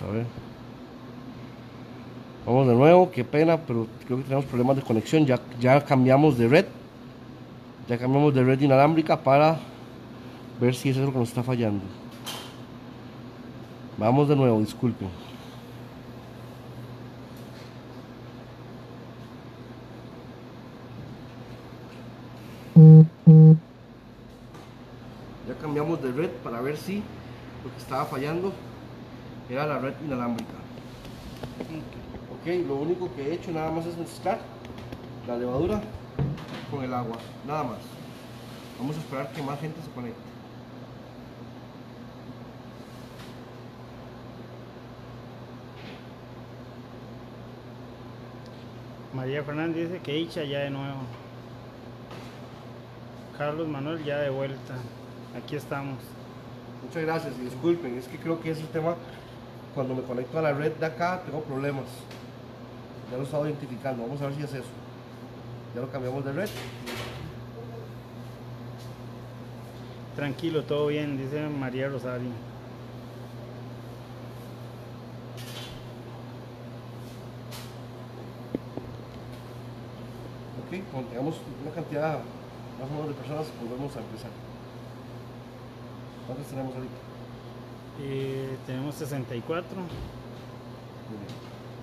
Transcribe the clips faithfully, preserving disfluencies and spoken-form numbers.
a ver. Vamos de nuevo, qué pena, pero creo que tenemos problemas de conexión. Ya, ya cambiamos de red. Ya cambiamos de red inalámbrica para ver si eso es lo que nos está fallando. Vamos de nuevo, disculpen. Ya cambiamos de red para ver si lo que estaba fallando era la red inalámbrica. Ok, lo único que he hecho nada más es mezclar la levadura con el agua, nada más. Vamos a esperar que más gente se conecte. María Fernández dice que Icha ya de nuevo. Carlos Manuel ya de vuelta. Aquí estamos. Muchas gracias y disculpen, es que creo que ese tema, cuando me conecto a la red de acá, tengo problemas. Ya lo he estado identificando, vamos a ver si es eso. Ya lo cambiamos de red. Tranquilo, todo bien, dice María Rosario. Ok, cuando tengamos una cantidad más o menos de personas, volvemos a empezar. ¿Cuántos tenemos ahorita? Eh, tenemos sesenta y cuatro. Muy bien.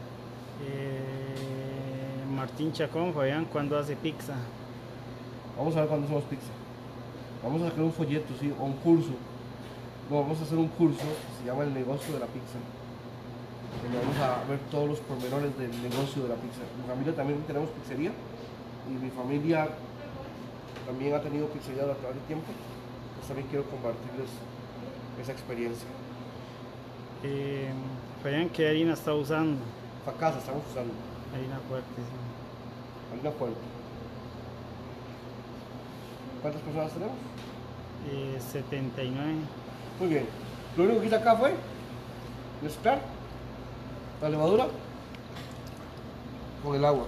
Eh, Martín Chacón, Fabián, ¿cuándo hace pizza? Vamos a ver cuándo hacemos pizza. Vamos a sacar un folleto, ¿sí? O un curso. No, vamos a hacer un curso que se llama El negocio de la pizza. Donde vamos a ver todos los pormenores del negocio de la pizza. Mi familia también tenemos pizzería. Y mi familia también ha tenido pizzería durante varios tiempo. Pues también quiero compartirles esa experiencia. Eh, Fabián, ¿qué harina está usando? Facasa estamos usando. Harina fuerte, sí. Harina fuerte. ¿Cuántas personas tenemos? Eh, setenta y nueve. Muy bien. Lo único que hice acá fue mezclar la levadura con el agua.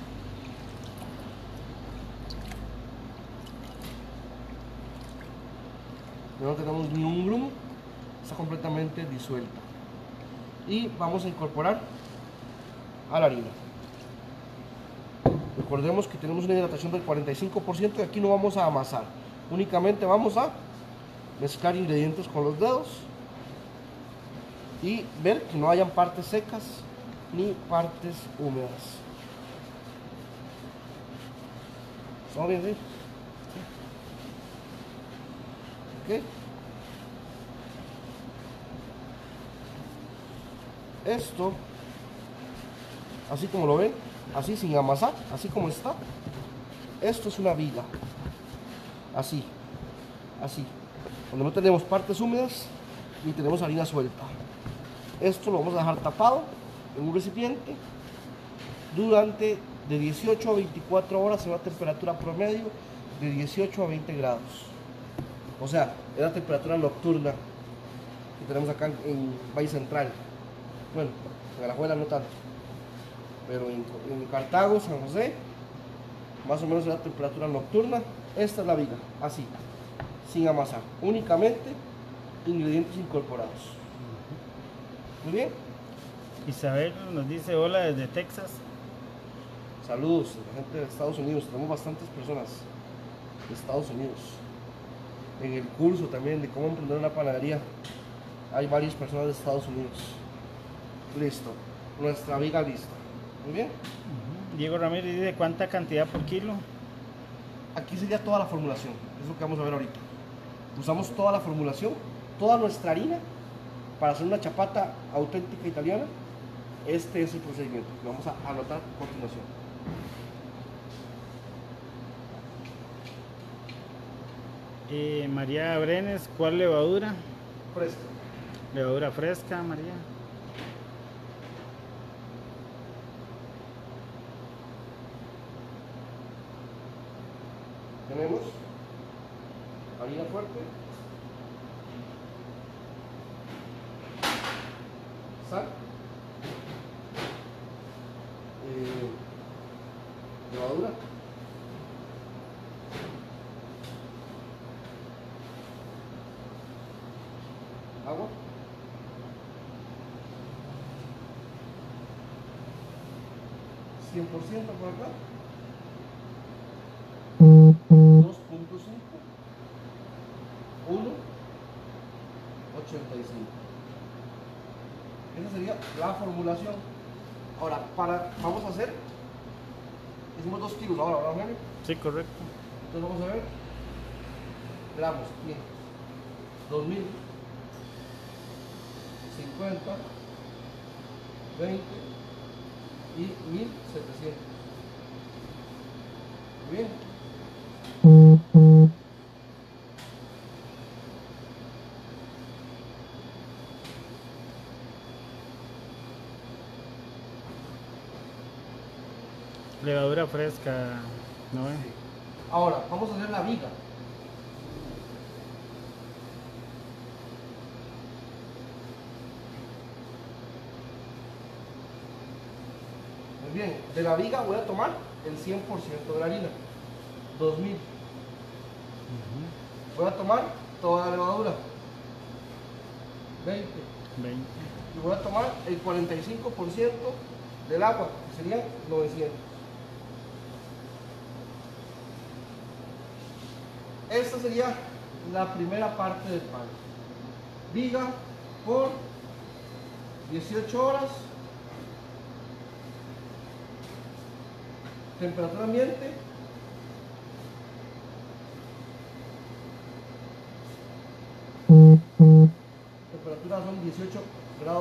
No tenemos ni un grumo, está completamente disuelta. Y vamos a incorporar a la harina. Recordemos que tenemos una hidratación del cuarenta y cinco por ciento y aquí no vamos a amasar. Únicamente vamos a mezclar ingredientes con los dedos y ver que no hayan partes secas ni partes húmedas. ¿Estamos bien, sí? ¿Ok? Esto, así como lo ven, así sin amasar, así como está, esto es una viga. Así, así. Donde no tenemos partes húmedas ni tenemos harina suelta. Esto lo vamos a dejar tapado en un recipiente durante de dieciocho a veinticuatro horas en una temperatura promedio de dieciocho a veinte grados. O sea, es la temperatura nocturna que tenemos acá en Valle Central. Bueno, en Alajuela no tanto, pero en, en Cartago, San José, más o menos es la temperatura nocturna. Esta es la viga, así, sin amasar, únicamente ingredientes incorporados. Muy bien. Isabel nos dice hola desde Texas. Saludos a la gente de Estados Unidos, tenemos bastantes personas de Estados Unidos. En el curso también de cómo emprender una panadería hay varias personas de Estados Unidos. Listo, nuestra viga lista. Muy bien. Uh-huh. Diego Ramírez dice cuánta cantidad por kilo. Aquí sería toda la formulación, es lo que vamos a ver ahorita. Usamos toda la formulación, toda nuestra harina para hacer una chapata auténtica italiana. Este es el procedimiento que vamos a anotar a continuación. Eh, María Brenes, ¿cuál levadura? Fresca. Levadura fresca, María. Tenemos harina fuerte, sal, eh, levadura, agua cien por ciento por acá. dos punto cinco. uno ochenta y cinco. Esa sería la formulación. Ahora, para, vamos a hacer, hicimos dos kilos ahora, ¿verdad, Henry? Sí, correcto. Entonces vamos a ver, gramos, quinientos, dos mil, cincuenta, veinte y mil setecientos. Muy bien. Levadura fresca, ¿no ve? Sí. Ahora, vamos a hacer la viga. Muy bien, de la viga voy a tomar el cien por ciento de la harina, dos mil. Voy a tomar toda la levadura, veinte. veinte. Y voy a tomar el cuarenta y cinco por ciento del agua, que serían novecientos. Esta sería la primera parte del pan. Viga por dieciocho horas. Temperatura ambiente. Temperatura son dieciocho grados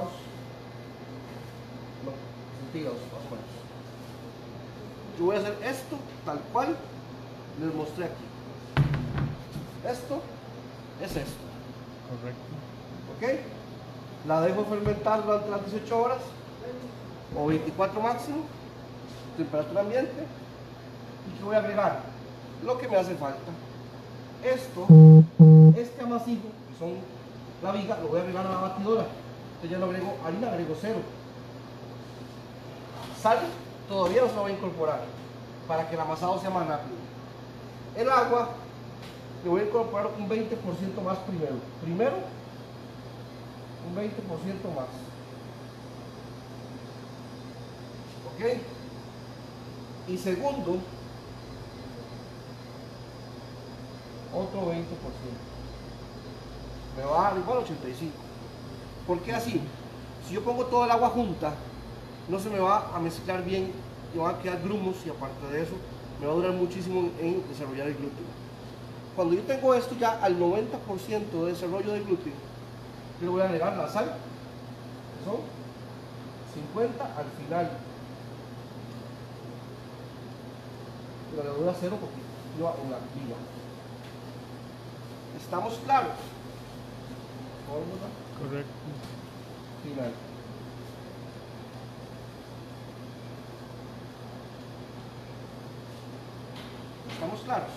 no, centígrados, más o menos. Yo voy a hacer esto tal cual les mostré aquí. Esto es esto. Correcto. ¿Ok? La dejo fermentar durante las dieciocho horas o veinticuatro máximo, temperatura ambiente. ¿Y qué voy a agregar? Lo que me hace falta. Esto, este amasijo, que son la viga, lo voy a agregar a la batidora. Entonces ya no agrego harina, agrego cero. Sal todavía no se lo voy a incorporar para que el amasado sea más rápido. El agua le voy a incorporar un veinte por ciento más primero. Primero, un veinte por ciento más. ¿Ok? Y segundo, otro veinte por ciento. Me va a dar igual ochenta y cinco. ¿Por qué así? Si yo pongo toda el agua junta, no se me va a mezclar bien y van a quedar grumos, y aparte de eso, me va a durar muchísimo en desarrollar el gluten. Cuando yo tengo esto ya al noventa por ciento de desarrollo de gluten, yo le voy a agregar la sal, que son cincuenta al final. Y la levadura cero porque iba en la viga. ¿Estamos claros? Fórmula Correcto. final. ¿Estamos claros?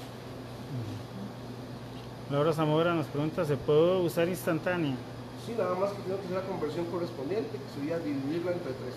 Laura Zamora nos pregunta, ¿se puede usar instantánea? Sí, nada más que tengo que hacer la conversión correspondiente, que sería dividirla entre tres.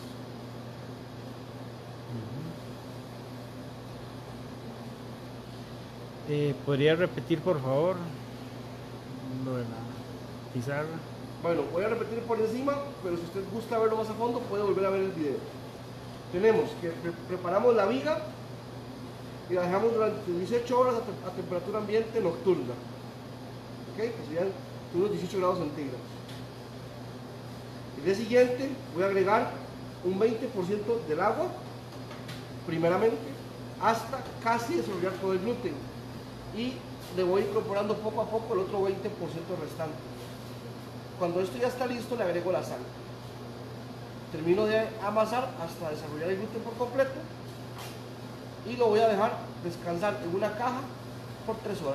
Eh, ¿Podría repetir, por favor, lo de la pizarra? Bueno, voy a repetir por encima, pero si usted gusta verlo más a fondo, puede volver a ver el video. Tenemos que pre preparamos la viga y la dejamos durante dieciocho horas a, te a temperatura ambiente nocturna. ¿Ok? Que serían unos dieciocho grados centígrados. El día siguiente voy a agregar un veinte por ciento del agua, primeramente, hasta casi desarrollar todo el gluten. Y le voy incorporando poco a poco el otro veinte por ciento restante. Cuando esto ya está listo, le agrego la sal. Termino de amasar hasta desarrollar el gluten por completo y lo voy a dejar descansar en una caja por tres horas.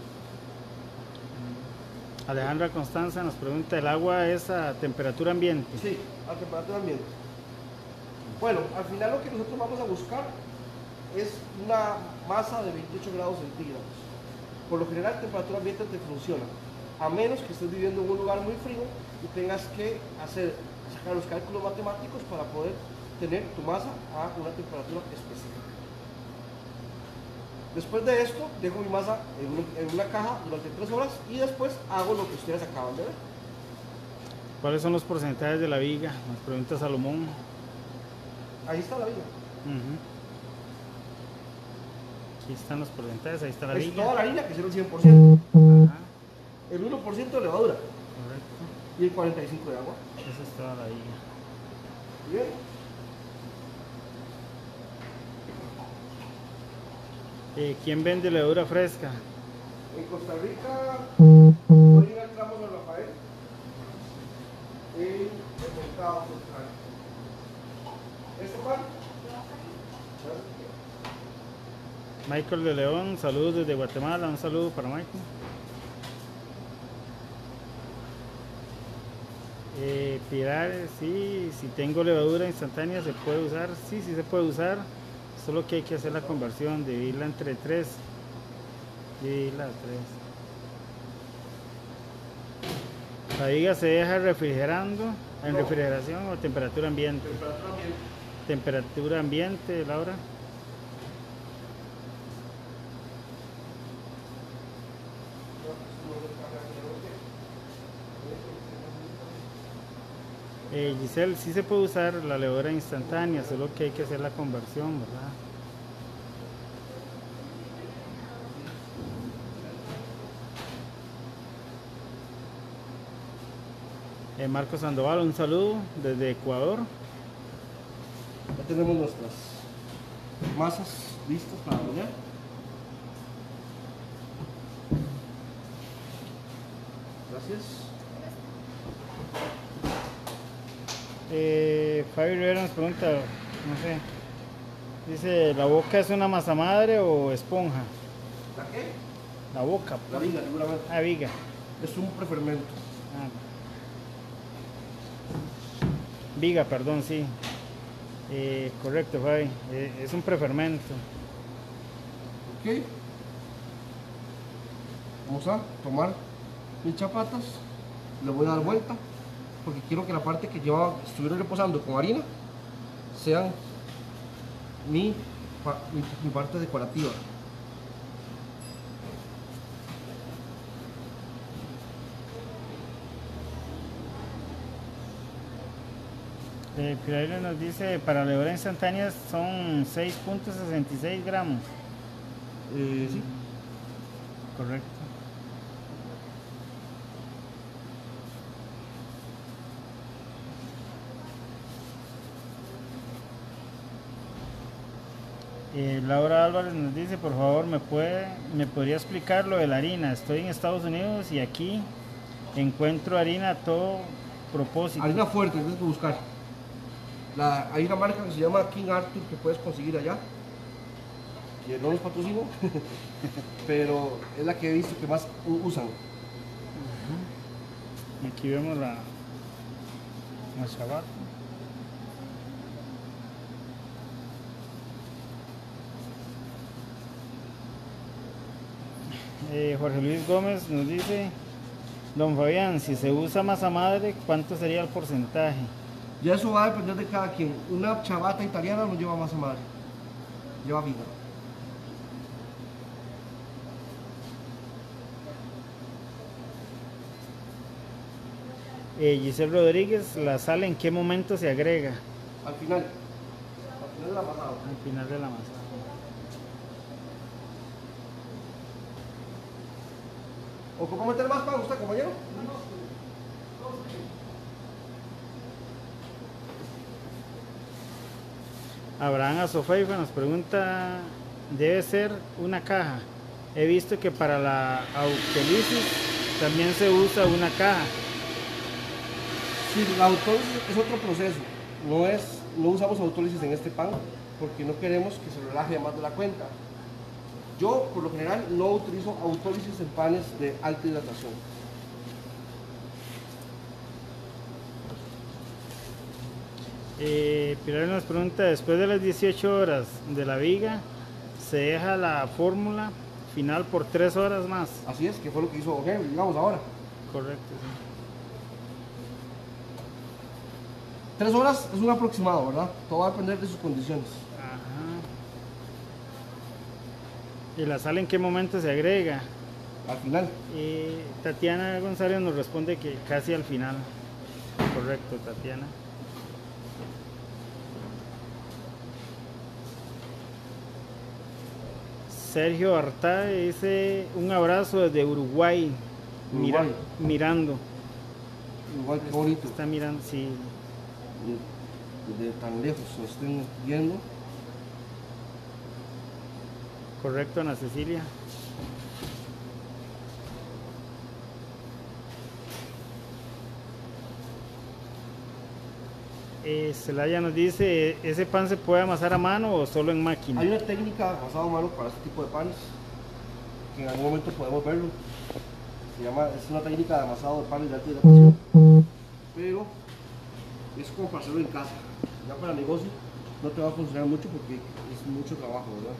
Alejandra Constanza nos pregunta, ¿el agua es a temperatura ambiente? Sí, a temperatura ambiente. Bueno, al final lo que nosotros vamos a buscar es una masa de veintiocho grados centígrados. Por lo general, temperatura ambiente te funciona, a menos que estés viviendo en un lugar muy frío y tengas que hacer, sacar los cálculos matemáticos para poder tener tu masa a una temperatura específica. Después de esto, dejo mi masa en una, en una caja durante tres horas y después hago lo que ustedes acaban de ver. ¿Cuáles son los porcentajes de la viga? Nos pregunta Salomón. Ahí está la viga. Ujú. Aquí están los porcentajes, ahí está la Es liga. toda la harina que es el cien por ciento. Ajá, El uno por ciento de levadura correcto. y el cuarenta y cinco por ciento de agua. Esa es toda la liga. Bien. Eh, ¿Quién vende levadura fresca? En Costa Rica, voy a ir al tramo de Rafael, en el mercado central. ¿Este pan? Michael de León, saludos desde Guatemala, un saludo para Michael. Eh, Pirares, sí, si tengo levadura instantánea se puede usar, sí, sí se puede usar, solo que hay que hacer la conversión, dividirla entre tres, dividirla a tres. La viga se deja refrigerando, en No. refrigeración o temperatura ambiente. Temperatura ambiente. Temperatura ambiente, Laura. Eh, Giselle, sí se puede usar la levadura instantánea, solo que hay que hacer la conversión, ¿verdad? Eh, Marcos Sandoval, un saludo desde Ecuador. Ya tenemos nuestras masas listas para hornear. Gracias. Eh, Fabio Rivera nos pregunta, no sé, dice, ¿la boca es una masa madre o esponja? ¿La qué? La boca, La pues. viga, seguramente. Ah, viga. Es un prefermento. Ah. Viga, perdón, sí. Eh, correcto, Fabi. Eh, es un prefermento. Ok. Vamos a tomar mis chapatas. Le voy a dar vuelta. Porque quiero que la parte que lleva, estuvieron reposando con harina sean mi, pa- mi, mi parte decorativa. Eh, Pirailo nos dice, para levadura instantánea son seis punto sesenta y seis gramos. Eh, sí. Correcto. Eh, Laura Álvarez nos dice, por favor, ¿me puede, me podría explicar lo de la harina? Estoy en Estados Unidos y aquí encuentro harina a todo propósito. Harina fuerte, tienes que buscar. La, hay una marca que se llama King Arthur que puedes conseguir allá. Que no los patrocino, pero es la que he visto que más u- usan. Aquí vemos la, la chabata. Eh, Jorge Luis Gómez nos dice, don Fabián, si se usa masa madre, ¿cuánto sería el porcentaje? Ya eso va a depender de cada quien. Una chabata italiana no lleva masa madre, lleva viga. Eh, Giselle Rodríguez, ¿la sal en qué momento se agrega? Al final, al final de la pasada. Al final de la masa. ¿Ocupa meter más pan usted, compañero? Abraham Azofeifa nos pregunta, ¿debe ser una caja? He visto que para la autólisis también se usa una caja. Sí, la autólisis es otro proceso. No, es, no usamos autólisis en este pan porque no queremos que se relaje más de la cuenta. Yo, por lo general, no utilizo autólisis en panes de alta hidratación. Eh, Pilar nos pregunta, después de las dieciocho horas de la viga, se deja la fórmula final por tres horas más. Así es, que fue lo que hizo Henry, digamos ahora. Correcto, sí. Tres horas es un aproximado, ¿verdad? Todo va a depender de sus condiciones. Ajá. ¿Y la sal en qué momento se agrega? Al final. Eh, Tatiana González nos responde que casi al final. Correcto, Tatiana. Sergio Artá dice un abrazo desde Uruguay, mira- Uruguay. mirando. Igual que bonito. Está mirando, sí. De tan lejos lo estén viendo. Correcto, Ana Cecilia. Eh, Celaya nos dice, ¿ese pan se puede amasar a mano o solo en máquina? Hay una técnica amasado a mano para este tipo de panes, que en algún momento podemos verlo. Se llama, es una técnica de amasado de panes de alta hidratación, pero es como para hacerlo en casa. Ya para negocio no te va a funcionar mucho porque es mucho trabajo, ¿verdad?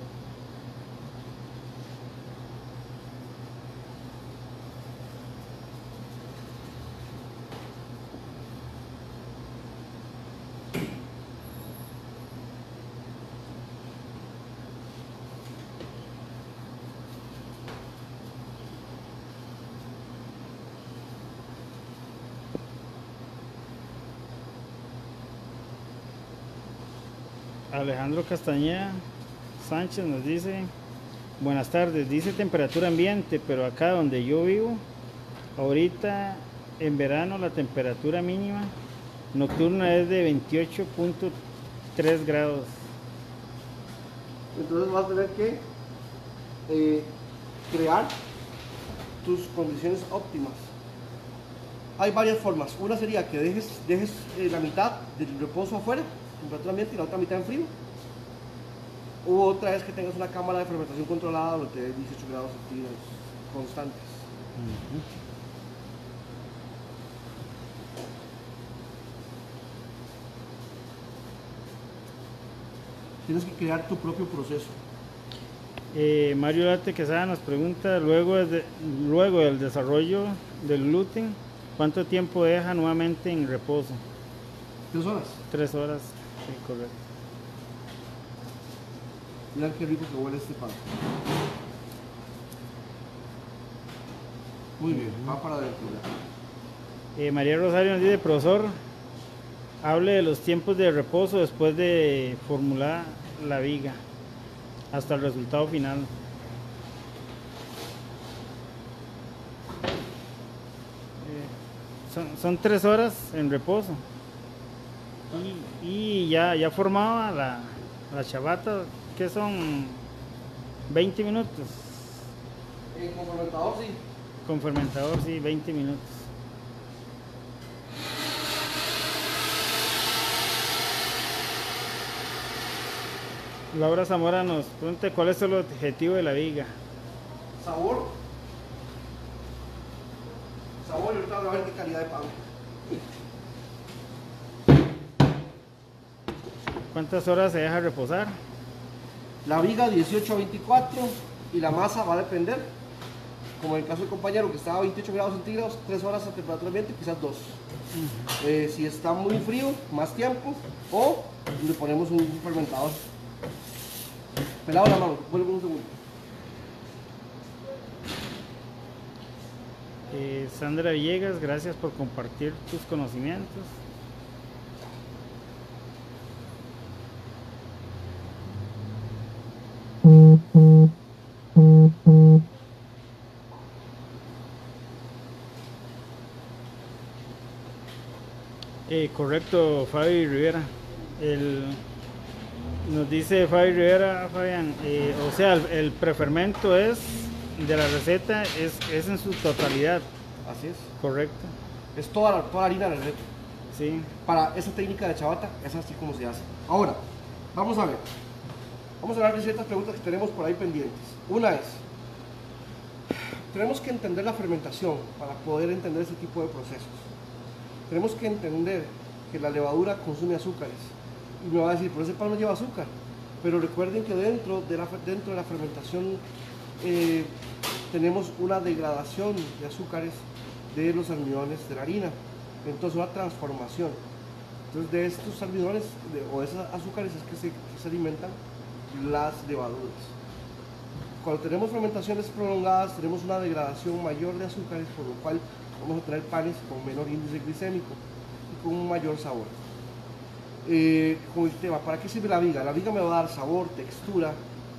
Alejandro Castañeda Sánchez nos dice, buenas tardes, dice temperatura ambiente, pero acá donde yo vivo, ahorita en verano la temperatura mínima nocturna es de veintiocho punto tres grados. Entonces vas a tener que eh, crear tus condiciones óptimas. Hay varias formas. Una sería que dejes, dejes eh, la mitad del reposo afuera, temperatura ambiente, y la otra mitad en frío. U otra es que tengas una cámara de fermentación controlada donde te dé dieciocho grados centígrados constantes. Tienes que crear tu propio proceso. Eh, Mario Late Quesada nos pregunta, luego, de, luego del desarrollo del gluten, ¿cuánto tiempo deja nuevamente en reposo? ¿Tres horas? Tres horas, sí, correcto. Mirad qué rico que huele este pan. Muy bien, va para adentro. Eh, María Rosario nos dice, profesor, hable de los tiempos de reposo después de formular la viga hasta el resultado final. Eh, son, son tres horas en reposo y, y ya, ya formaba la, la chabata, que son veinte minutos. Eh, con fermentador sí. Con fermentador, sí, veinte minutos. Laura Zamora nos pregunta cuál es el objetivo de la viga. Sabor. Sabor y ahorita vamos a ver qué calidad de pan. ¿Cuántas horas se deja reposar? La viga dieciocho a veinticuatro y la masa va a depender. Como en el caso del compañero que estaba a veintiocho grados centígrados, tres horas a temperatura ambiente, quizás dos. Uh-huh. eh, si está muy frío, más tiempo, o le ponemos un fermentador. Pelado la mano, vuelvo un segundo. Eh, Sandra Villegas, gracias por compartir tus conocimientos. Eh, correcto, Fabi Rivera. El, nos dice Fabi Rivera, Fabián, eh, o sea, el, el prefermento es de la receta, es, es en su totalidad. Así es. Correcto. Es toda la, toda la harina de la receta. Sí. Para esa técnica de chabata, es así como se hace. Ahora, vamos a ver. Vamos a hablar de ciertas preguntas que tenemos por ahí pendientes. Una es, tenemos que entender la fermentación para poder entender ese tipo de procesos. Tenemos que entender que la levadura consume azúcares. Y me va a decir, pero ese pan no lleva azúcar. Pero recuerden que dentro de la, dentro de la fermentación eh, tenemos una degradación de azúcares de los almidones de la harina. Entonces una transformación. Entonces de estos almidones de, o esos azúcares es que se, que se alimentan las levaduras. Cuando tenemos fermentaciones prolongadas tenemos una degradación mayor de azúcares, por lo cual vamos a tener panes con menor índice glicémico y con un mayor sabor. Eh, con el tema, ¿para qué sirve la viga? La viga me va a dar sabor, textura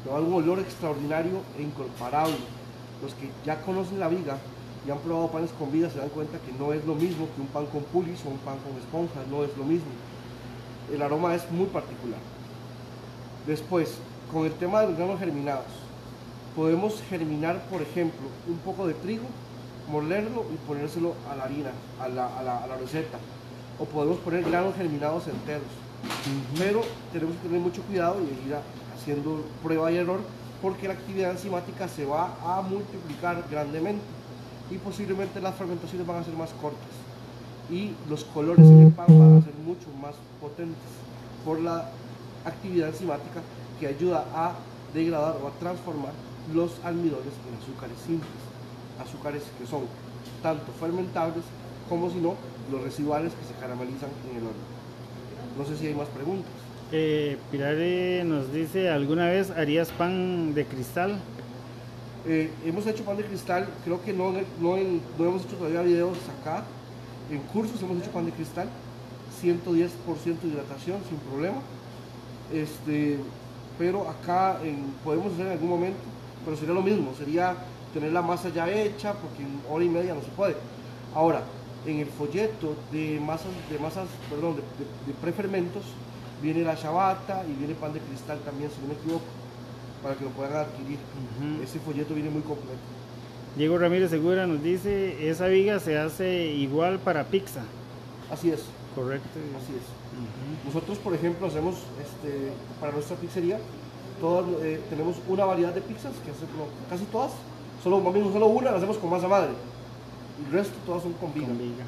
Le va a dar un olor extraordinario e incomparable. Los que ya conocen la viga y han probado panes con viga se dan cuenta que no es lo mismo que un pan con pulis o un pan con esponja, no es lo mismo. El aroma es muy particular. Después, con el tema de los granos germinados, podemos germinar, por ejemplo, un poco de trigo, molerlo y ponérselo a la harina, a la, a la, a la receta. O podemos poner granos germinados enteros. Uh-huh. Pero tenemos que tener mucho cuidado y ir a, haciendo prueba y error, porque la actividad enzimática se va a multiplicar grandemente y posiblemente las fermentaciones van a ser más cortas y los colores en el pan van a ser mucho más potentes por la actividad enzimática que ayuda a degradar o a transformar los almidones en azúcares simples, azúcares que son tanto fermentables como, si no, los residuales que se caramelizan en el horno. No sé si hay más preguntas. Eh, Pilar eh, nos dice, ¿alguna vez harías pan de cristal? Eh, hemos hecho pan de cristal, creo que no, no, no hemos hecho todavía videos acá. En cursos hemos hecho pan de cristal, ciento diez por ciento de hidratación sin problema. Este, pero acá en, podemos hacer en algún momento, pero sería lo mismo, sería tener la masa ya hecha, porque en hora y media no se puede. Ahora, en el folleto de masas, de masas, perdón, de, de, de prefermentos, viene la ciabatta y viene pan de cristal también, si no me equivoco, para que lo puedan adquirir. Uh-huh. Ese folleto viene muy completo. Diego Ramírez Segura nos dice, esa viga se hace igual para pizza. Así es. Correcto. Así es. Uh-huh. Nosotros, por ejemplo, hacemos este, para nuestra pizzería, todas, eh, tenemos una variedad de pizzas, que hacemos, casi todas, solo, solo una la hacemos con masa madre. Y el resto todas son con viga. Con viga.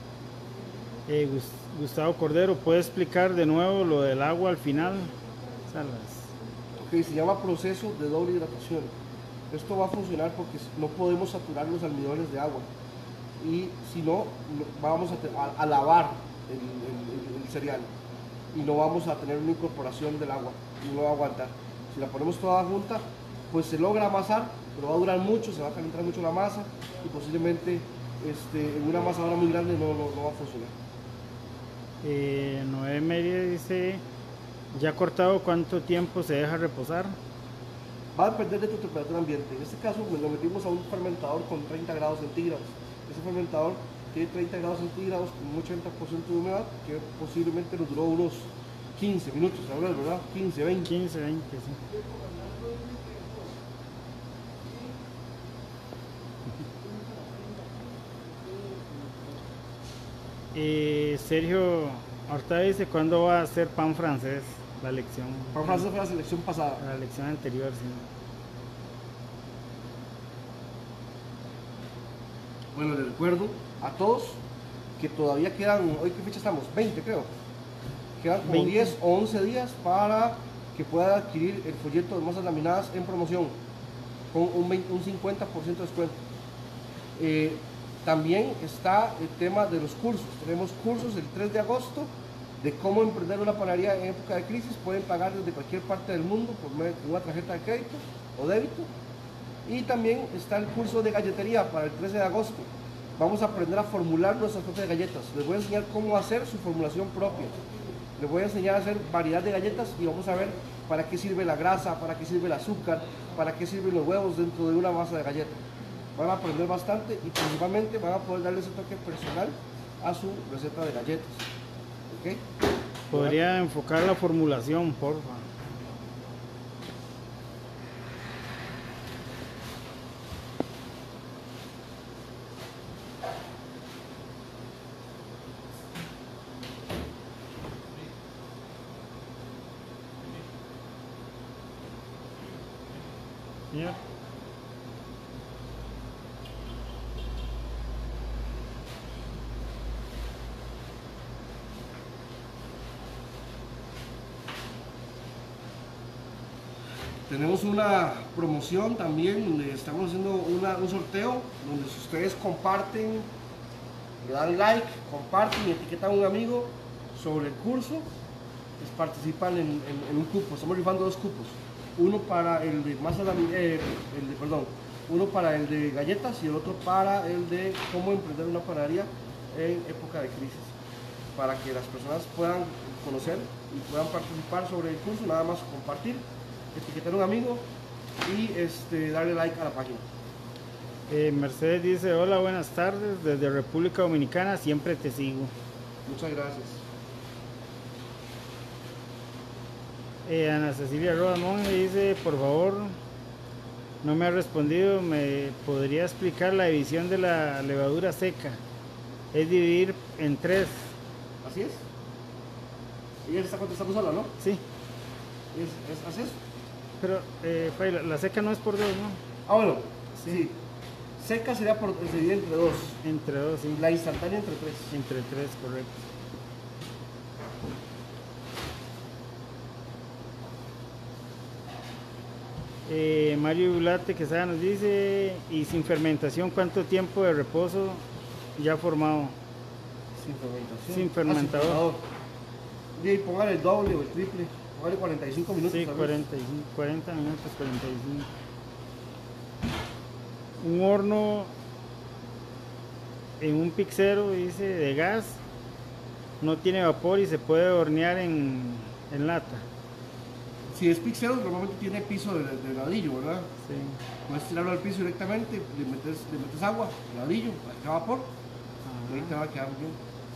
Eh, Gustavo Cordero, ¿puede explicar de nuevo lo del agua al final? Salas. Ok, se llama proceso de doble hidratación. Esto va a funcionar porque no podemos saturar los almidones de agua. Y si no, vamos a, a, a lavar el, el, el cereal. Y no vamos a tener una incorporación del agua. Y no va a aguantar. Si la ponemos toda junta, pues se logra amasar, pero va a durar mucho, se va a calentar mucho la masa. Y posiblemente este, en una amasadora muy grande no, no, no va a funcionar. Eh, Noé Media dice, ¿ya cortado cuánto tiempo se deja reposar? Va a depender de tu temperatura ambiente. En este caso lo metimos a un fermentador con treinta grados centígrados. Ese fermentador tiene treinta grados centígrados con un ochenta por ciento de humedad, que posiblemente nos duró unos quince minutos, ¿verdad? quince, veinte. quince, veinte, sí. Eh, Sergio Horta dice, ¿cuándo va a ser pan francés? La lección. Pan francés fue la selección pasada. La lección anterior, sí. Bueno, les recuerdo a todos que todavía quedan, ¿hoy qué fecha estamos? veinte creo. Quedan como veinte. diez o once días para que puedan adquirir el folleto de masas laminadas en promoción con un, veinte, un cincuenta por ciento de descuento. Eh, También está el tema de los cursos. Tenemos cursos el tres de agosto de cómo emprender una panadería en época de crisis. Pueden pagar desde cualquier parte del mundo por medio de una tarjeta de crédito o débito. Y también está el curso de galletería para el trece de agosto. Vamos a aprender a formular nuestras propias galletas. Les voy a enseñar cómo hacer su formulación propia. Les voy a enseñar a hacer variedad de galletas y vamos a ver para qué sirve la grasa, para qué sirve el azúcar, para qué sirven los huevos dentro de una masa de galleta. Van a aprender bastante y principalmente van a poder darle ese toque personal a su receta de galletas. ¿Okay? Podría enfocar la formulación, porfa. Yeah. Tenemos una promoción también donde estamos haciendo una, un sorteo donde si ustedes comparten, le dan like, comparten y etiquetan a un amigo sobre el curso, pues participan en, en, en un cupo. Estamos rifando dos cupos, uno para el de masa eh, el de, perdón, uno para el de galletas y el otro para el de cómo emprender una panadería en época de crisis, para que las personas puedan conocer y puedan participar sobre el curso. Nada más compartir etiquetar a un amigo y este, darle like a la página. Eh, Mercedes dice, hola, buenas tardes, desde República Dominicana, siempre te sigo. Muchas gracias. Eh, Ana Cecilia Rodas Monge dice, por favor, no me ha respondido, ¿me podría explicar la división de la levadura seca? Es dividir en tres. Así es. Ella está contestando sola, ¿no? Sí, ¿Es, es, ¿Así es? pero eh, Fay, la, la seca no es por dos, ¿no? Ah, bueno. Sí. Sí. Seca sería por, se divide entre dos. Entre dos, sí. La instantánea entre tres. Entre tres, correcto. Eh, Mario Bulate Quesada nos dice, y sin fermentación, ¿cuánto tiempo de reposo ya formado? Sin fermentación. Sin fermentador. Ah, y póngale el doble o el triple. Póngale cuarenta y cinco minutos. Sí, tal vez. cuarenta, y cinco, cuarenta minutos, cuarenta y cinco. Un horno en un pixero, dice, de gas, no tiene vapor y se puede hornear en, en lata. Si es pixero, normalmente tiene piso de, de ladrillo, ¿verdad? Sí. Puedes tirarlo al piso directamente, le metes, le metes agua, ladrillo, para que vapor, y ahí te va a quedar bien.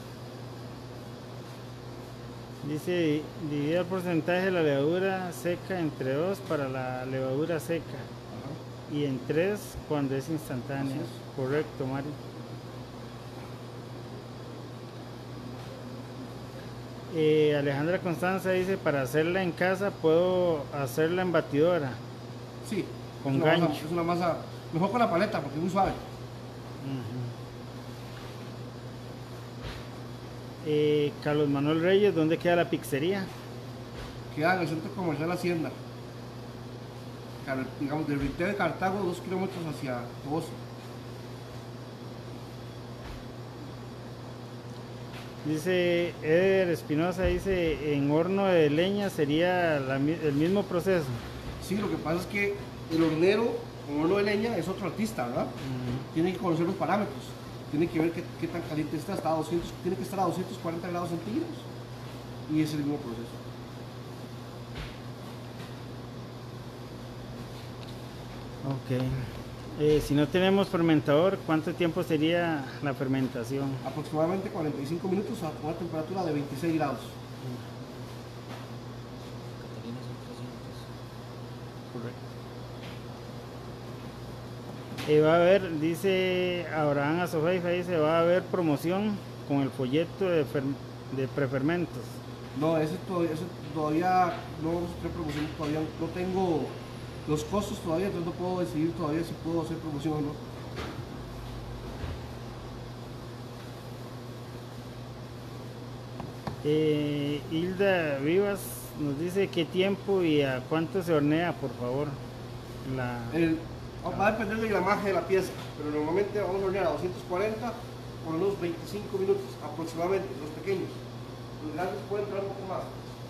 Dice, divide el porcentaje de la levadura seca entre dos para la levadura seca Ajá. y en tres cuando es instantánea. Así es. Correcto, Mario. Eh, Alejandra Constanza dice, para hacerla en casa puedo hacerla en batidora. Sí. Con es una gancho. Masa, es una masa, mejor con la paleta porque es muy suave. Ujú. eh, Carlos Manuel Reyes, ¿dónde queda la pizzería? Queda en el centro comercial Hacienda. Car- Digamos, de Retail de Cartago, dos kilómetros hacia Toboso. Dice Eder Espinosa, dice, en horno de leña sería la mi- el mismo proceso. Sí, lo que pasa es que el hornero con horno de leña es otro artista, ¿verdad? Tiene que conocer los parámetros. Tiene que ver qué, qué tan caliente está, está a doscientos, tiene que estar a doscientos cuarenta grados centígrados. Y es el mismo proceso. Ok. Eh, si no tenemos fermentador, ¿cuánto tiempo sería la fermentación? Aproximadamente cuarenta y cinco minutos a una temperatura de veintiséis grados. Catarina son trescientos. Correcto. Eh, va a haber, dice Abraham Azofeifa, dice, va a haber promoción con el folleto de, fer- de prefermentos. No, ese todavía, ese todavía no vamos a hacer promoción, todavía no tengo los costos todavía, entonces no puedo decidir todavía si puedo hacer promoción o no. Eh, Hilda Vivas nos dice qué tiempo y a cuánto se hornea, por favor. La... El- va a depender del gramaje de la pieza, pero normalmente vamos a hornear a doscientos cuarenta por unos veinticinco minutos aproximadamente, los pequeños. Los grandes pueden durar un poco más.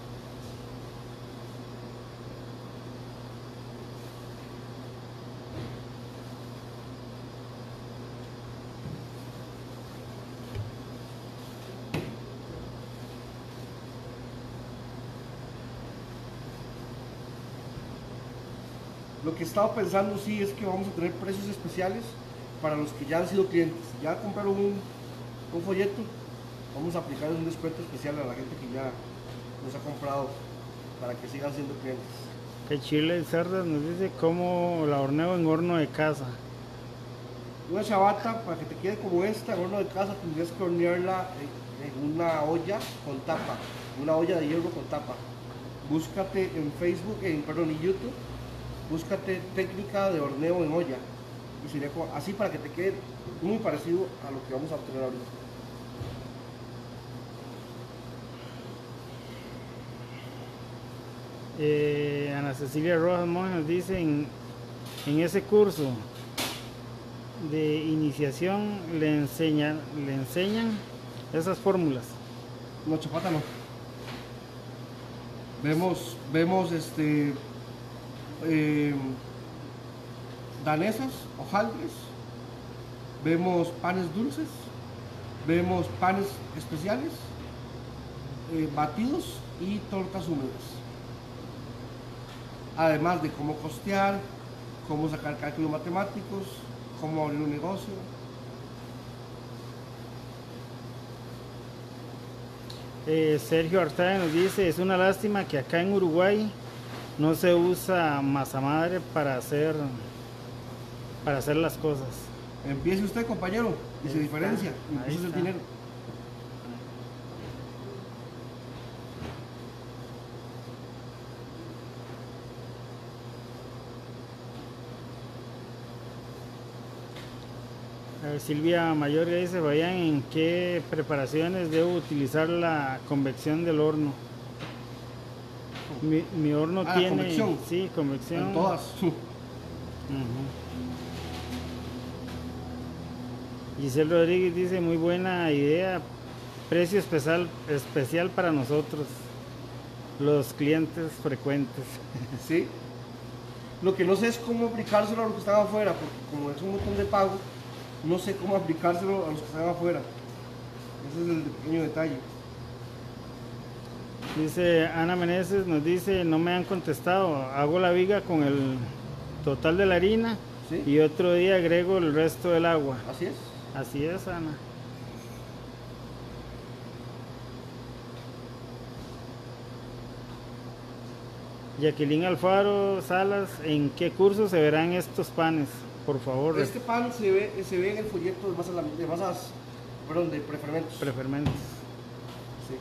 Lo que he estado pensando sí es que vamos a tener precios especiales para los que ya han sido clientes. Ya compraron un, un folleto, vamos a aplicar un descuento especial a la gente que ya nos ha comprado para que sigan siendo clientes. Que Chile Cerdas nos dice cómo la horneo en horno de casa. Una chabata, para que te quede como esta, en horno de casa, tendrías que hornearla en, en una olla con tapa, una olla de hierro con tapa. Búscate en Facebook, en, perdón, en YouTube, búscate técnica de horneo en olla. Y sería como- así para que te quede muy parecido a lo que vamos a obtener ahorita. Eh, Ana Cecilia Rojas Monge nos dice en, en ese curso de iniciación le enseñan, le enseñan esas fórmulas. No, chapata no. Vemos, vemos este eh, danesas, hojaldres, vemos panes dulces, vemos panes especiales, eh, batidos y tortas húmedas. además de cómo costear, cómo sacar cálculos matemáticos, cómo abrir un negocio. Eh, Sergio Artae nos dice, es una lástima que acá en Uruguay no se usa masa madre para hacer, para hacer las cosas. Empiece usted, compañero, y se Ahí diferencia, está, y ahí puso el está. dinero. A ver, Silvia Mayorga dice, vayan en qué preparaciones debo utilizar la convección del horno. Mi, mi horno Ah, la tiene... convección. Sí, convección. En todas. Ujú. Giselle Rodríguez dice, muy buena idea, precio especial, especial para nosotros, los clientes frecuentes. ¿Sí? Lo que no sé es cómo aplicárselo a los que están afuera, porque como es un montón de pago, no sé cómo aplicárselo a los que están afuera. Ese es el pequeño detalle. Dice Ana Meneses, nos dice, no me han contestado, hago la viga con el total de la harina ¿Sí? y otro día agrego el resto del agua. Así es. Así es, Ana. Jacqueline Alfaro Salas, ¿en qué curso se verán estos panes? Por favor, Este pan se ve, se ve en el folleto de masas, lam- de masas, perdón, de prefermentos. prefermentos. Sí.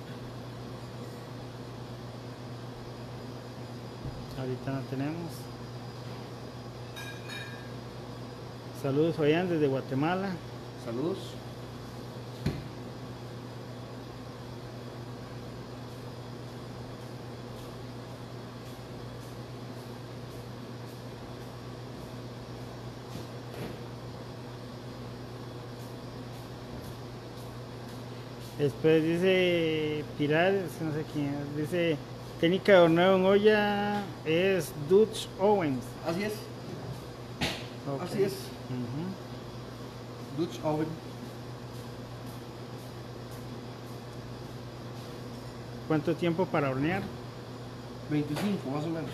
Ahorita no tenemos. Saludos, Fabián, desde Guatemala. Saludos. Después dice Pilar, no sé quién es, dice técnica de horneo en olla es Dutch Owens. Así es. Ok. Así es. Ujú. Dutch oven. ¿Cuánto tiempo para hornear? veinticinco más o menos.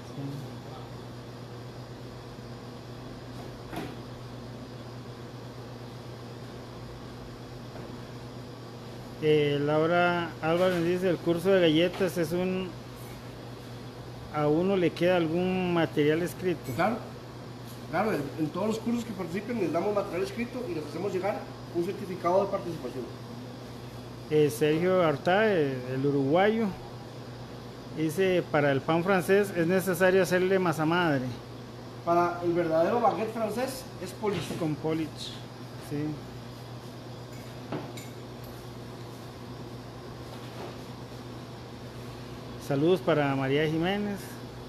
Eh, Laura Álvarez dice el curso de galletas es un, a uno le queda algún material escrito. Claro. Claro, en, en todos los cursos que participen les damos material escrito y les hacemos llegar un certificado de participación. Eh, Sergio Artae, el uruguayo, dice para el pan francés es necesario hacerle masa madre Para el verdadero baguette francés es polish. con polish. Sí. Saludos para María Jiménez.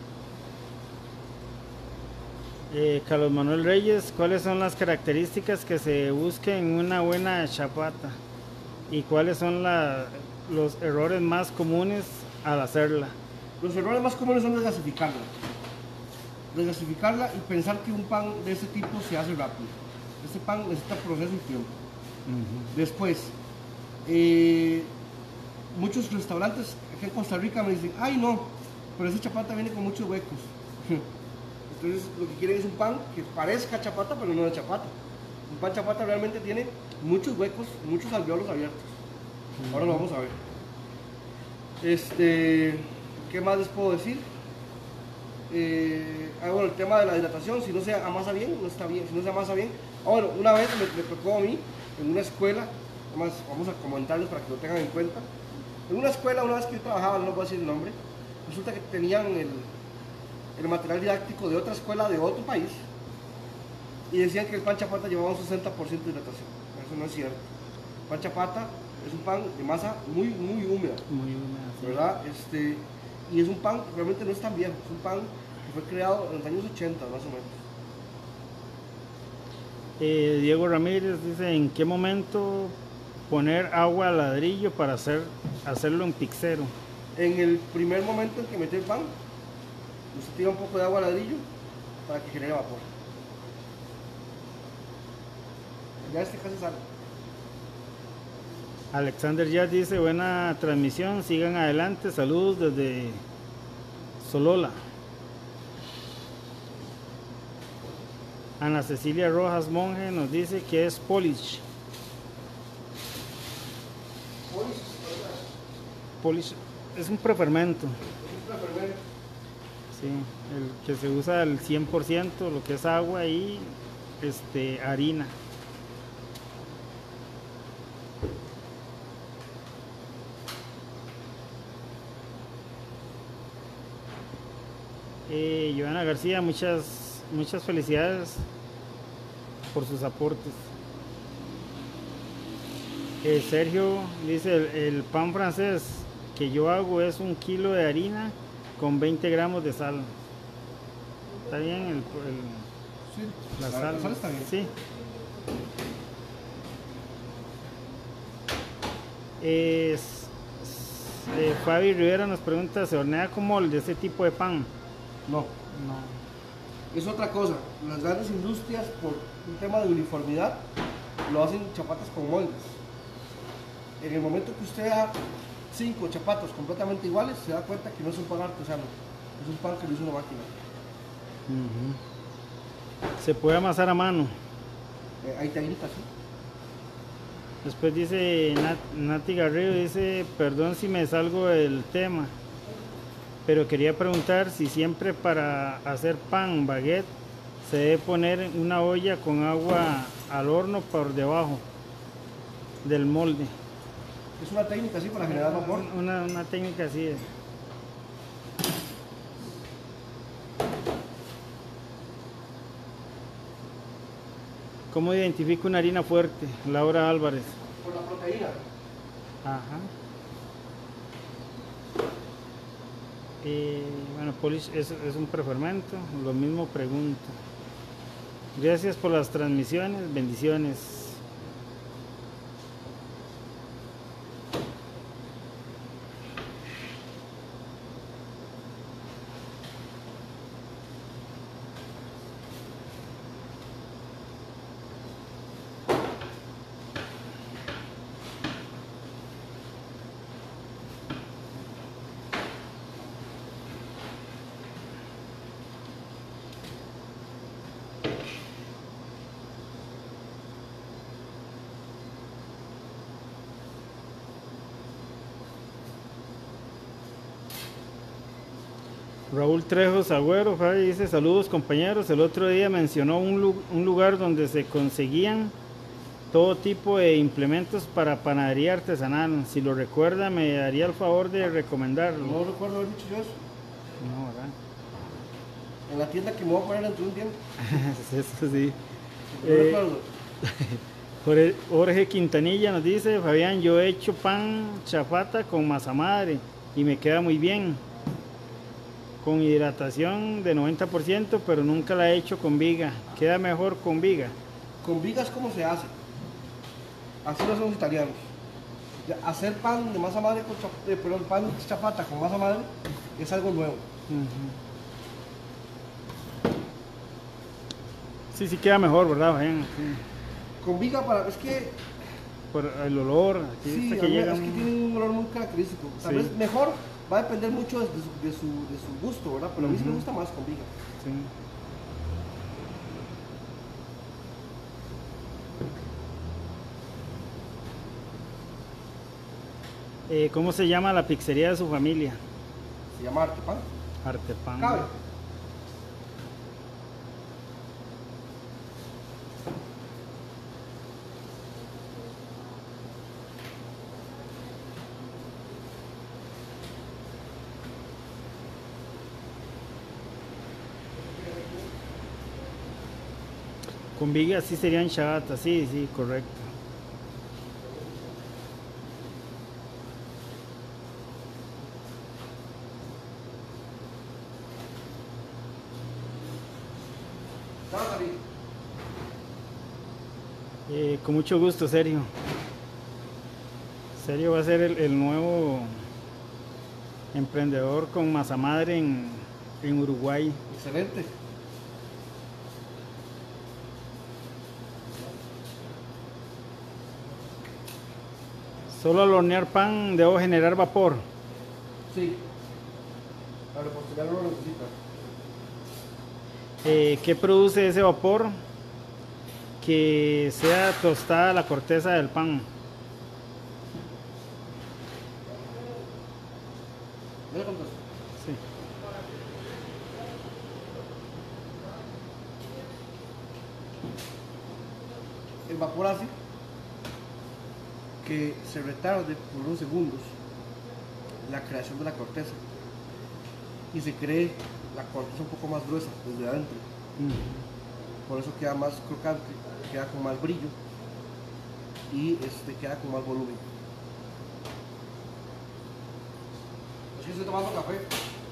Eh, Carlos Manuel Reyes, ¿cuáles son las características que se busquen en una buena chapata? ¿Y cuáles son la- los errores más comunes al hacerla? Los errores más comunes son desgasificarla. Desgasificarla y pensar que un pan de este tipo se hace rápido. Este pan necesita proceso y tiempo. Después, eh, muchos restaurantes aquí en Costa Rica me dicen, ay no, pero esa chapata viene con muchos huecos. Entonces lo que quieren es un pan que parezca chapata, pero no es chapata. Un pan chapata realmente tiene muchos huecos, muchos alveolos abiertos. Ahora lo vamos a ver. Este, ¿qué más les puedo decir? Eh, ah, bueno, el tema de la hidratación, si no se amasa bien, no está bien. Si no se amasa bien, ah, bueno, una vez me, me tocó a mí en una escuela, además vamos a comentarles para que lo tengan en cuenta. En una escuela, una vez que yo trabajaba, no les voy a decir el nombre, resulta que tenían el, el material didáctico de otra escuela de otro país y decían que el pan chapata llevaba un sesenta por ciento de hidratación. Eso no es cierto. El pan chapata es un pan de masa muy, muy húmeda, Muy húmeda, sí. ¿verdad? Este, y es un pan que realmente no es tan viejo, es un pan que fue creado en los años ochenta más o menos. Eh, Diego Ramírez dice, ¿en qué momento poner agua al ladrillo para hacer, hacerlo en pixero? En el primer momento en que mete el pan, usted tira un poco de agua al ladrillo para que genere vapor. Ya este casi sale. Alexander ya dice, buena transmisión, sigan adelante, saludos desde Solola. Ana Cecilia Rojas Monge nos dice que es polish. Polish es un prefermento. Sí, el que se usa al cien por ciento, lo que es agua y este, harina. Eh, Joana García, muchas, muchas felicidades por sus aportes. Eh, Sergio dice, el, el pan francés que yo hago es un kilo de harina con veinte gramos de sal. ¿Está bien el, el- Sí, la la, sal? la sal está bien. Sí. Es, eh, Fabi Rivera nos pregunta, ¿se hornea como el de ese tipo de pan? No, No. es otra cosa. Las grandes industrias, por un tema de uniformidad, lo hacen chapatas con moldes. En el momento que usted haga cinco chapatos completamente iguales, se da cuenta que no es un pan artesano, es un pan que lo hizo una máquina. Ujú. Se puede amasar a mano. Eh, hay técnicas, sí. Después dice Nat, Nati Garrido, dice, perdón si me salgo del tema, pero quería preguntar si siempre para hacer pan, baguette, se debe poner una olla con agua al horno por debajo del molde. Es una técnica así para generar vapor. Una, una técnica así de... ¿Cómo identifico una harina fuerte? Laura Álvarez. Por la proteína. Ajá. Eh, bueno, polish es, es un prefermento, lo mismo pregunto. Gracias por las transmisiones, bendiciones. Raúl Trejos Agüero, Fabi, dice, saludos compañeros, el otro día mencionó un, lu- un lugar donde se conseguían todo tipo de implementos para panadería artesanal. Si lo recuerda, me daría el favor de recomendarlo. No recuerdo haber dicho yo eso. No, ¿verdad? En la tienda que me voy a poner dentro de un tiempo. Eso sí. No Eh, recuerdo. Jorge- Jorge Quintanilla nos dice, Fabián, yo he hecho pan chapata con masa madre y me queda muy bien. Con hidratación de noventa por ciento, pero nunca la he hecho con viga. Queda mejor con viga. Con vigas, ¿cómo se hace? Así lo hacen los italianos. Ya, hacer pan de masa madre con chap- eh, perdón, pan chapata con masa madre es algo nuevo. Ujú. Sí, sí queda mejor, ¿verdad, Fabián? Sí. Con viga para. Es que. Por el olor, aquí Sí, hasta a que mí- llega es que un- tiene un olor muy característico. Tal Sí. vez mejor, va a depender mucho de su, de su, de su gusto, ¿verdad? Pero a mí sí me Ujú. gusta más con viga. sí. Eh, ¿Cómo se llama la pizzería de su familia? Se llama artepan. Artepan. Cabe. Con viga sí serían chavatas, sí, sí, correcto. Chao, David. Eh, con mucho gusto, Sergio. Sergio va a ser el, el nuevo emprendedor con masa madre en, en Uruguay. Excelente. Solo al hornear pan debo generar vapor. Sí. La repostería no lo necesita. Eh, ¿Qué produce ese vapor? que sea tostada la corteza del pan. ¿Me contesto? Sí. El vapor hace que se retarde por unos segundos la creación de la corteza y se cree la corteza un poco más gruesa desde adentro. Mm. Por eso queda más crocante, queda con más brillo y este, queda con más volumen. Es que estoy tomando café.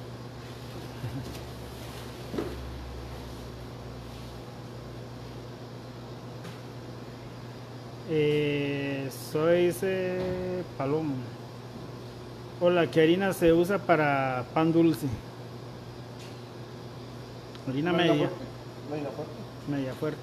Eh, soy ese Palomo. Hola, ¿qué harina se usa para pan dulce? Harina No hay una media, fuerte, no hay una fuerte. media fuerte.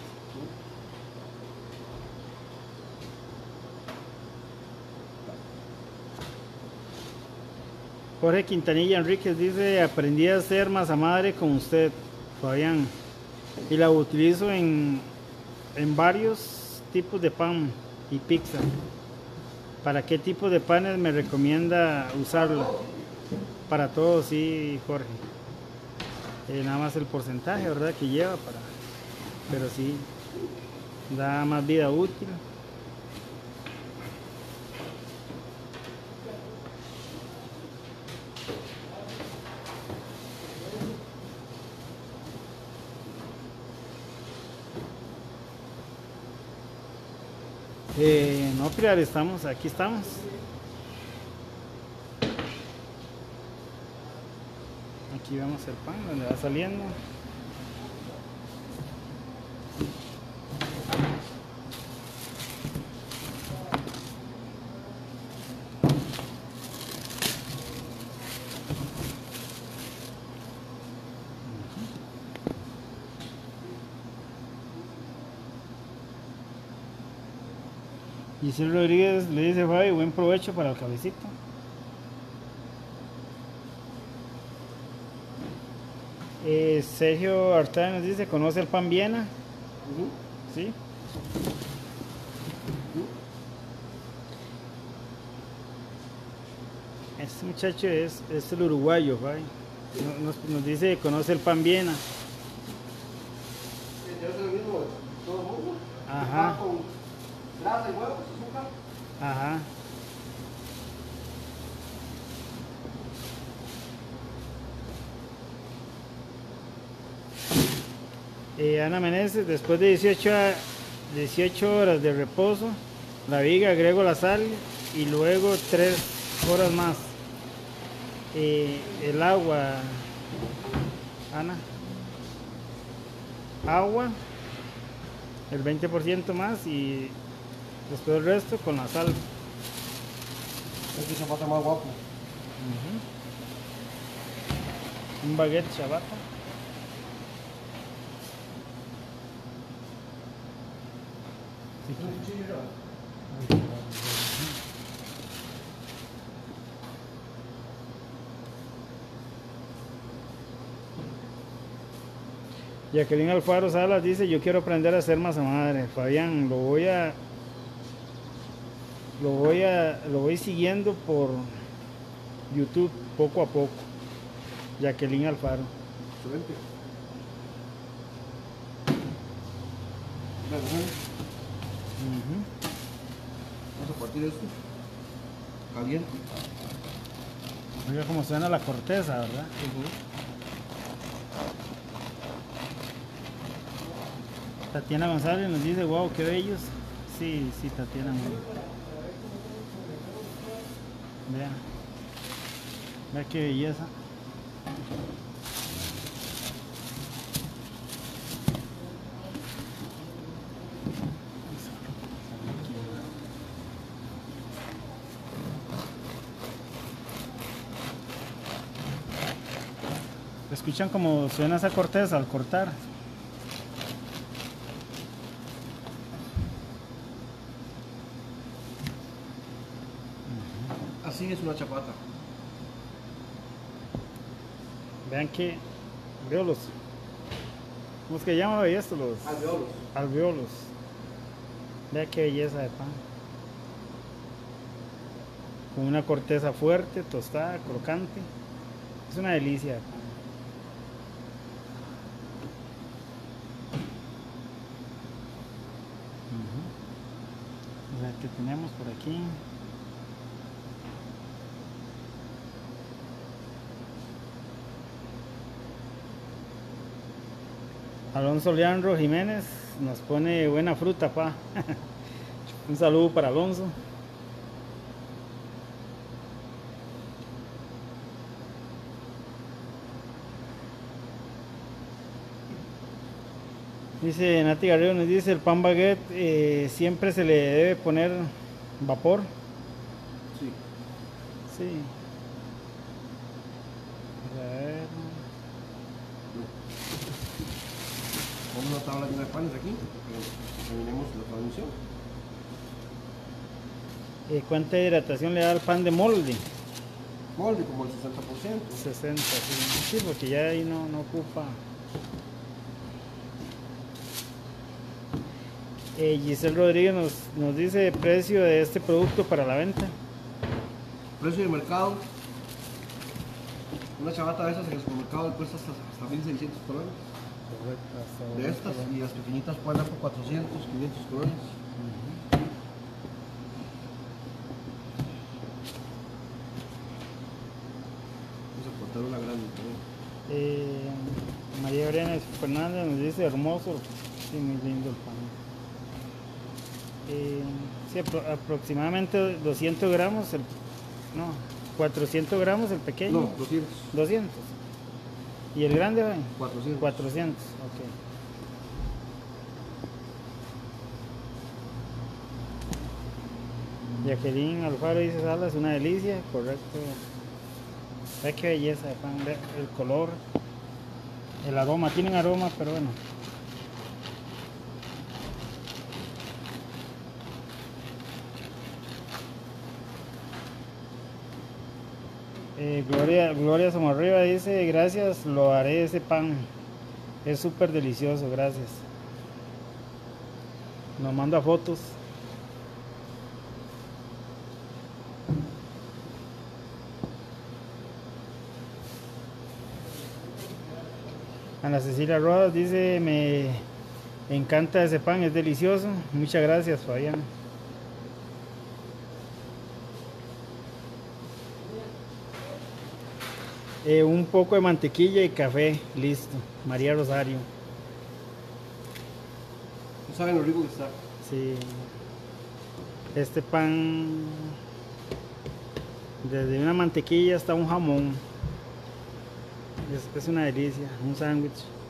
Jorge Quintanilla Enríquez dice, aprendí a hacer masa madre con usted, Fabián, y la utilizo en, en varios tipos de pan y pizza. ¿Para qué tipo de panes me recomienda usarla? Para todos, sí, Jorge. Eh, nada más el porcentaje, ¿verdad? Que lleva para... Pero sí, da más vida útil. Eh, no, Pilar, estamos, aquí estamos. Aquí vemos el pan, donde va saliendo. Giselle Rodríguez le dice, Fabi, buen provecho para el cabecito. Eh, Sergio Artán nos dice, ¿conoce el pan Viena? Uh-huh. Sí. Uh-huh. Este muchacho es, es el uruguayo, Fabi. Nos, nos dice, ¿conoce el pan Viena? Es el mismo de todo el mundo. Ajá. Pan con grasa y huevos, azúcar. Ajá. Eh, Ana Meneses, después de dieciocho, dieciocho horas de reposo, la viga, agrego la sal y luego tres horas más. Eh, el agua, Ana, agua, el veinte por ciento más y después el resto con la sal. Es que se pasa más guapo. Uh-huh. Un baguette ciabatta. Jacqueline Alfaro Salas dice, yo quiero aprender a hacer masa madre. Fabián, lo voy a lo voy a lo voy siguiendo por YouTube poco a poco. Jacqueline Alfaro. Excelente. Uh-huh. Vamos a partir de esto. Caliente. Oiga cómo suena la corteza, ¿verdad? Uh-huh. Tatiana González nos dice, wow, qué bellos. Sí, sí, Tatiana. Vean. Vean qué belleza. ¿Escuchan cómo suena esa corteza al cortar? Así es una chapata. Vean que veo los, ¿cómo es que llaman esto? Los Alveolos. alveolos. Vea qué belleza de pan. Con una corteza fuerte, tostada, crocante. Es una delicia de pan. Ujú. O sea, que tenemos por aquí. Alonso Leandro Jiménez nos pone buena fruta, pa. Un saludo para Alonso. Dice Nati Garrido, nos dice el pan baguette eh, siempre se le debe poner vapor. Sí. Sí. A ver. Vamos a una tabla llena de panes aquí, porque terminemos la transmisión. Eh, ¿Cuánta hidratación le da al pan de molde? Molde como el sesenta por ciento. sesenta, sí. Sí, porque ya ahí no, no ocupa. Eh, Giselle Rodríguez nos, nos dice el precio de este producto para la venta. Precio de mercado. Una chabata de esas en el supermercado le cuesta hasta, hasta mil seiscientos colones. De estas, y las pequeñitas pueden dar por cuatrocientos, quinientos colones. Vamos a cortar una grande también. Eh, María Brenes Fernández nos dice hermoso. Sí, muy lindo el pan. Eh, sí, apro aproximadamente doscientos gramos, el, no, cuatrocientos gramos el pequeño. No, doscientos. doscientos. ¿Y el grande? ¿Ven? cuatrocientos. cuatrocientos, ok. Jacqueline Alfaro dice sala es una delicia, correcto. Ve qué belleza de pan, ve el color, el aroma, tienen aroma, pero bueno. Eh, Gloria, Gloria Somarriba dice, gracias, lo haré ese pan. Es súper delicioso, gracias. Nos manda fotos. Ana Cecilia Rodas dice, me encanta ese pan, es delicioso. Muchas gracias, Fabián. Eh, un poco de mantequilla y café, listo. María Rosario. No saben lo rico que está. Sí. Este pan, desde una mantequilla hasta un jamón. Es, es una delicia, un sándwich.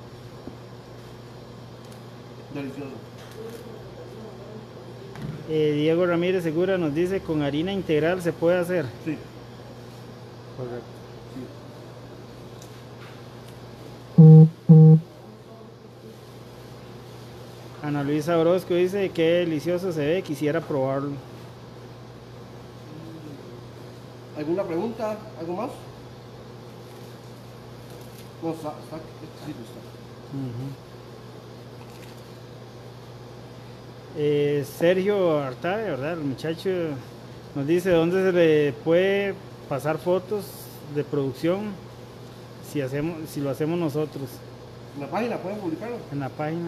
Delicioso. Eh, Diego Ramírez Segura nos dice, con harina integral se puede hacer. Sí. Correcto. Ana Luisa Orozco dice, qué delicioso se ve, quisiera probarlo. ¿Alguna pregunta? ¿Algo más? No, está, está, este sí está. Uh-huh. eh, Sergio Artave, ¿verdad? El muchacho nos dice dónde se le puede pasar fotos de producción si, hacemos, si lo hacemos nosotros. ¿En la página pueden publicarlo? En la página.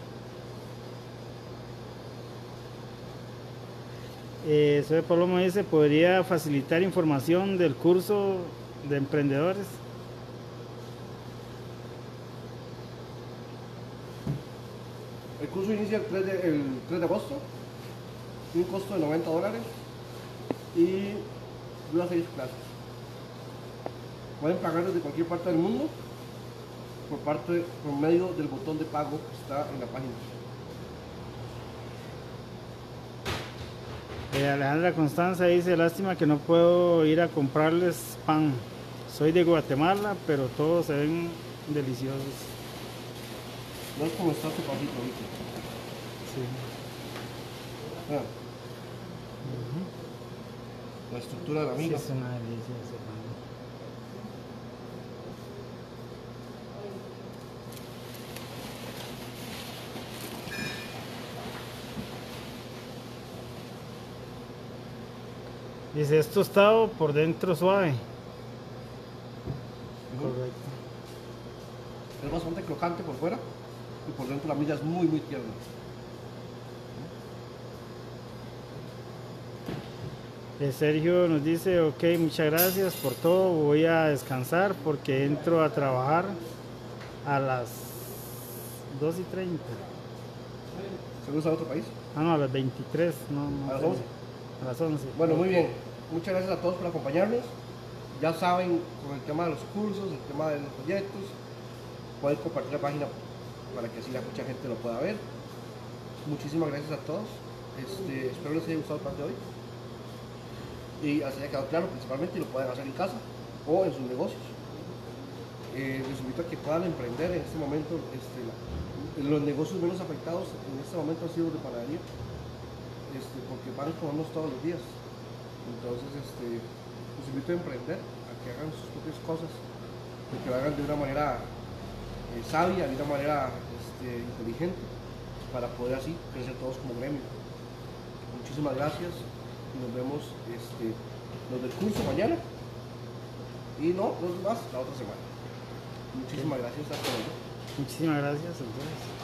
Eh, Soy Palomo dice, ¿podría facilitar información del curso de emprendedores? El curso inicia el tres de, el tres de agosto, un costo de noventa dólares y dura seis clases. Pueden pagar desde cualquier parte del mundo por, parte, por medio del botón de pago que está en la página. Eh, Alejandra Constanza dice, lástima que no puedo ir a comprarles pan. Soy de Guatemala, pero todos se ven deliciosos. No es como está su pasito ahorita. Sí. Ah. Uh-huh. La estructura de la miga. Sí, es una delicia ese pan. Dice, es tostado por dentro suave. Ujú. Correcto. Es bastante crocante por fuera y por dentro la milla es muy, muy tierna. Eh, Sergio nos dice, ok, muchas gracias por todo, voy a descansar porque entro a trabajar a las dos y treinta. ¿Se gusta otro país? Ah, no, a las veintitrés, no, no A las sé. once. A las once. Bueno, muy bien. Muchas gracias a todos por acompañarnos. Ya saben, con el tema de los cursos, el tema de los proyectos, pueden compartir la página para que así la mucha gente lo pueda ver. Muchísimas gracias a todos. Este, espero les haya gustado el plan de hoy. Y así haya quedado claro principalmente y lo pueden hacer en casa o en sus negocios. Eh, les invito a que puedan emprender en este momento. Este, la- los negocios menos afectados en este momento han sido los de panadería, este, porque van a comernos todos los días. Entonces, este, los invito a emprender, a que hagan sus propias cosas, y que lo hagan de una manera eh, sabia, de una manera este, inteligente, para poder así crecer todos como gremio. Muchísimas gracias y nos vemos este, los del curso mañana y no, los demás la otra semana. Muchísimas gracias, hasta luego. Muchísimas gracias, entonces.